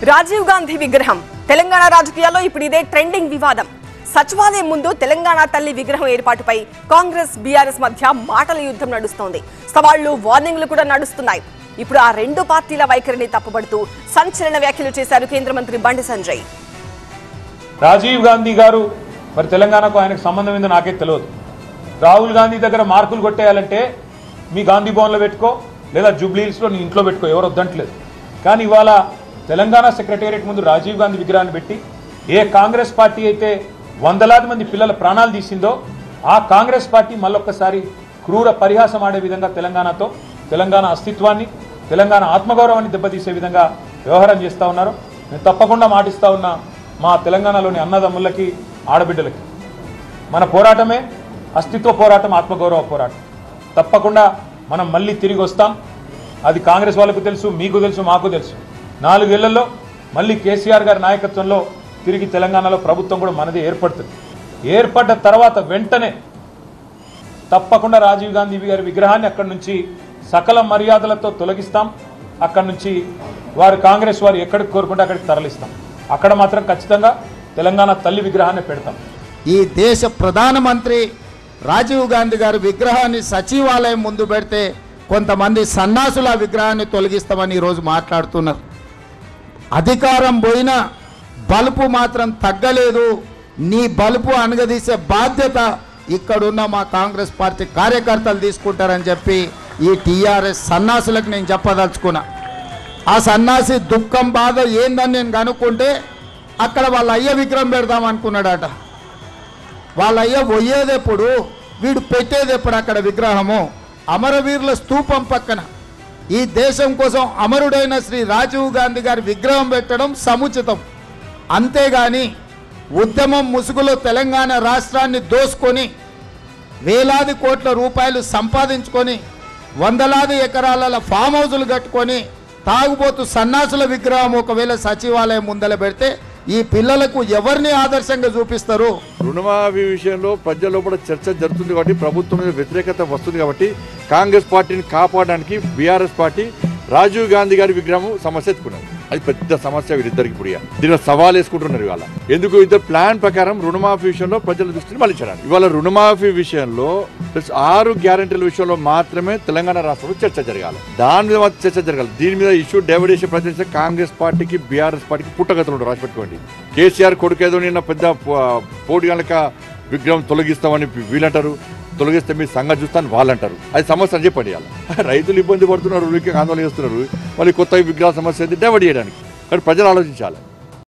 రాజీవ్ గాంధీ విగ్రహం తెలంగాణ రాజకీయాల్లో ఇప్పుడు ఇదే ట్రెండింగ్ వివాదం. సచివాలయం ముందు తెలంగాణ తల్లి విగ్రహం ఏర్పాటుపై కాంగ్రెస్ బీఆర్ఎస్ మధ్య మాటల యుద్ధం నడుస్తోంది. సవాళ్లు వార్నింగ్లు కూడా నడుస్తున్నాయి. ఇప్పుడు ఆ రెండు పార్టీల వైఖరిని తప్పుబడుతూ సంచలన వ్యాఖ్యలు చేశారు కేంద్ర మంత్రి బండి సంజయ్. రాజీవ్ గాంధీ గారు మరి తెలంగాణకు ఆయనకు సంబంధం ఏందో నాకే తెలియదు. రాహుల్ గాంధీ దగ్గర మార్కులు కొట్టేయాలంటే మీ గాంధీ భవన్లో పెట్టుకో, లేదా జూబ్లీ హిల్స్లో నీ ఇంట్లో పెట్టుకో, ఎవరు వద్దంటలేదు. కానీ ఇవాళ తెలంగాణ సెక్రటేరియట్ ముందు రాజీవ్ గాంధీ విగ్రహాన్ని పెట్టి ఏ కాంగ్రెస్ పార్టీ అయితే వందలాది మంది పిల్లల ప్రాణాలు తీసిందో ఆ కాంగ్రెస్ పార్టీ మళ్ళొక్కసారి క్రూర పరిహాసం ఆడే విధంగా తెలంగాణతో, తెలంగాణ అస్తిత్వాన్ని, తెలంగాణ ఆత్మగౌరవాన్ని దెబ్బతీసే విధంగా వ్యవహారం చేస్తూ ఉన్నారు. నేను తప్పకుండా మాటిస్తూ ఉన్నా మా తెలంగాణలోని అన్నదమ్ములకి, ఆడబిడ్డలకి, మన పోరాటమే అస్తిత్వ పోరాటం, ఆత్మగౌరవ పోరాటం. తప్పకుండా మనం మళ్ళీ తిరిగి వస్తాం. అది కాంగ్రెస్ వాళ్ళకు తెలుసు, మీకు తెలుసు, మాకు తెలుసు. 4 ఏళ్లలో మళ్ళీ కేసీఆర్ గారి నాయకత్వంలో తిరిగి తెలంగాణలో ప్రభుత్వం కూడా మనది ఏర్పడుతుంది. ఏర్పడ్డ తర్వాత వెంటనే తప్పకుండా రాజీవ్ గాంధీ గారి విగ్రహాన్ని అక్కడి నుంచి సకల మర్యాదలతో తొలగిస్తాం. అక్కడి నుంచి వారు కాంగ్రెస్ వారు ఎక్కడికి కోరుకుంటే అక్కడికి తరలిస్తాం. అక్కడ మాత్రం ఖచ్చితంగా తెలంగాణ తల్లి విగ్రహాన్ని పెడతాం. ఈ దేశ ప్రధానమంత్రి రాజీవ్ గాంధీ గారి విగ్రహాన్ని సచివాలయం ముందు పెడితే కొంతమంది సన్నాసుల విగ్రహాన్ని తొలగిస్తామని ఈరోజు మాట్లాడుతున్నారు. అధికారం పోయినా బలుపు మాత్రం తగ్గలేదు. నీ బలుపు అనగదీసే బాధ్యత ఇక్కడున్న మా కాంగ్రెస్ పార్టీ కార్యకర్తలు తీసుకుంటారని చెప్పి ఈ టీఆర్ఎస్ సన్నాసులకు నేను చెప్పదలుచుకున్నా. ఆ సన్నాసి దుఃఖం బాధ ఏందని నేను కనుక్కుంటే అక్కడ వాళ్ళ అయ్య విగ్రహం పెడదాం అనుకున్నాడట. వాళ్ళ అయ్య పోయేదెప్పుడు, వీడు పెట్టేది ఎప్పుడు అక్కడ విగ్రహము? అమరవీరుల స్తూపం పక్కన ఈ దేశం కోసం అమరుడైన శ్రీ రాజీవ్ గాంధీ గారి విగ్రహం పెట్టడం సముచితం. అంతేగాని ఉద్యమం ముసుగులో తెలంగాణ రాష్ట్రాన్ని దోసుకొని వేలాది కోట్ల రూపాయలు సంపాదించుకొని వందలాది ఎకరాల ఫామ్ హౌజులు కట్టుకొని తాగుబోతు సన్నాసుల విగ్రహం ఒకవేళ సచివాలయం ముందల పెడితే ఈ పిల్లలకు ఎవరిని ఆదర్శంగా చూపిస్తారు? రుణమాఫీ విషయంలో ప్రజల లోపల చర్చ జరుగుతుంది కాబట్టి, ప్రభుత్వం మీద వ్యతిరేకత వస్తుంది కాబట్టి కాంగ్రెస్ పార్టీని కాపాడడానికి బీఆర్ఎస్ పార్టీ రాజీవ్ గాంధీ గారి విగ్రహం సమస్య ఎత్తుకున్నారు. అది పెద్ద సమస్య వీరిద్దరికి. ఇప్పుడు దీనిలో సవాల్ వేసుకుంటున్నారు. ఇవాళ ఎందుకు ఇద్దరు ప్లాన్ ప్రకారం రుణమాఫీ విషయంలో ప్రజల దృష్టిని మళ్ళించడానికి ఇవాళ రుణమాఫీ విషయంలో 6 గ్యారెంటీల విషయంలో మాత్రమే తెలంగాణ రాష్ట్రంలో చర్చ జరగాలి. దాని మీద మాత్రం చర్చ జరగాలి. దీని మీద ఇష్యూ డైవర్ట్ చేసే ప్రయత్నిస్తే కాంగ్రెస్ పార్టీకి బీఆర్ఎస్ పార్టీకి పుట్టగతులు ఉండవు. రాసిపెట్టుకోండి. కేసీఆర్ కొడుకు ఏదో నిన్న పెద్ద పోటీ గనక విగ్రహం తొలగిస్తామని వీళ్ళంటారు, తొలగిస్తే మీ సంగతి చూస్తాను వాళ్ళంటారు. అది సమస్య అని చెప్పండి. రైతులు ఇబ్బంది పడుతున్నారు, ఆందోళన చేస్తున్నారు. మళ్ళీ కొత్త విగ్రహ సమస్య డైవర్ట్ చేయడానికి. కానీ ప్రజలు ఆలోచించాలి.